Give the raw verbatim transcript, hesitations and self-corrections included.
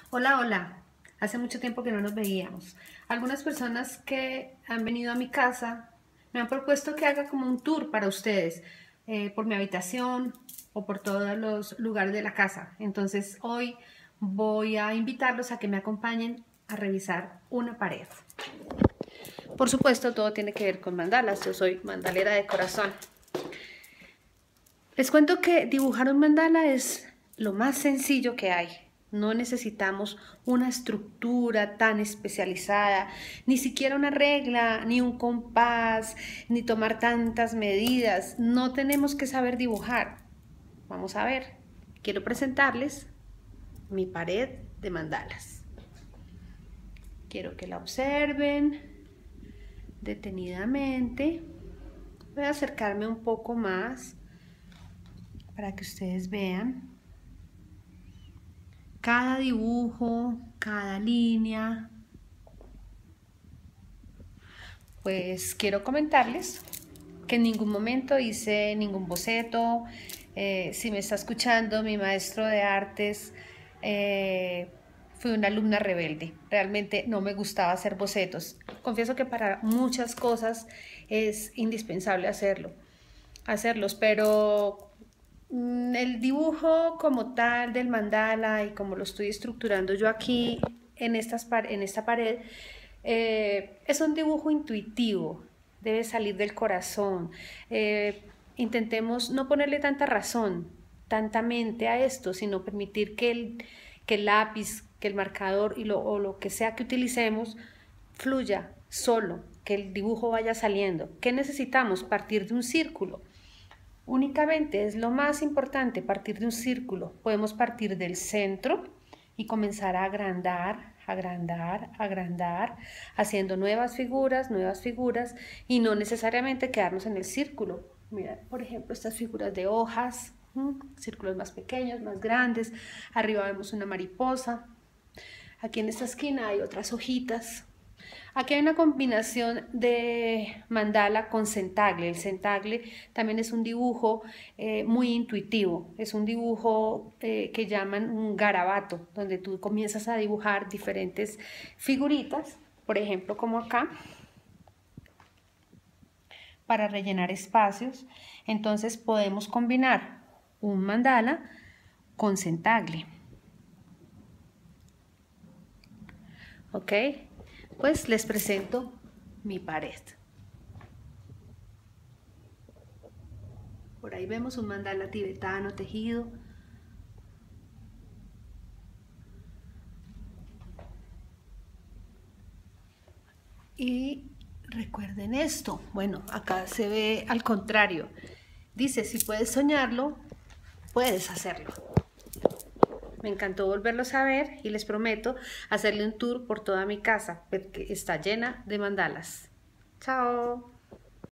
Hola, hola. Hace mucho tiempo que no nos veíamos. Algunas personas que han venido a mi casa me han propuesto que haga como un tour para ustedes, eh, por mi habitación o por todos los lugares de la casa. Entonces hoy voy a invitarlos a que me acompañen a revisar una pared. Por supuesto, todo tiene que ver con mandalas. Yo soy mandalera de corazón. Les cuento que dibujar un mandala es lo más sencillo que hay. No necesitamos una estructura tan especializada, ni siquiera una regla, ni un compás, ni tomar tantas medidas. No tenemos que saber dibujar. Vamos a ver. Quiero presentarles mi pared de mandalas. Quiero que la observen detenidamente. Voy a acercarme un poco más para que ustedes vean cada dibujo, cada línea. Pues quiero comentarles que en ningún momento hice ningún boceto. Eh, si me está escuchando mi maestro de artes, eh, fui una alumna rebelde. Realmente no me gustaba hacer bocetos. Confieso que para muchas cosas es indispensable hacerlo, hacerlos, pero mm, el dibujo como tal del mandala y como lo estoy estructurando yo aquí en, estas, en esta pared, eh, es un dibujo intuitivo, debe salir del corazón. Eh, intentemos no ponerle tanta razón, tanta mente a esto, sino permitir que el, que el lápiz, que el marcador y lo, o lo que sea que utilicemos fluya solo, que el dibujo vaya saliendo. ¿Qué necesitamos? Partir de un círculo. Únicamente es lo más importante, partir de un círculo. Podemos partir del centro y comenzar a agrandar, agrandar, agrandar, haciendo nuevas figuras, nuevas figuras y no necesariamente quedarnos en el círculo. Mira, por ejemplo, estas figuras de hojas, círculos más pequeños, más grandes. Arriba vemos una mariposa. Aquí en esta esquina hay otras hojitas. Aquí hay una combinación de mandala con centagle. El centagle también es un dibujo eh, muy intuitivo, es un dibujo eh, que llaman un garabato, donde tú comienzas a dibujar diferentes figuritas, por ejemplo como acá, para rellenar espacios. Entonces podemos combinar un mandala con centagle. ¿Ok? Pues les presento mi pared. Por ahí vemos un mandala tibetano tejido. Y recuerden esto. Bueno, acá se ve al contrario. Dice, si puedes soñarlo, puedes hacerlo. Me encantó volverlos a ver y les prometo hacerle un tour por toda mi casa, porque está llena de mandalas. Chao.